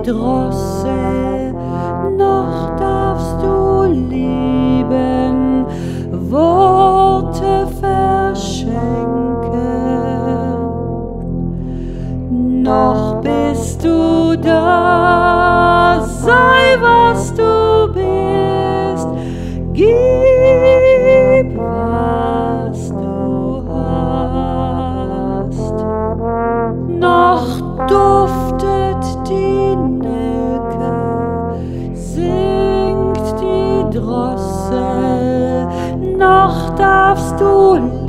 Drossel, noch darfst du lieben, Worte verschenken. Noch bist du da, sei was du bist, gib was du hast. Noch duftet die Nelke, singt die Drossel, noch darfst du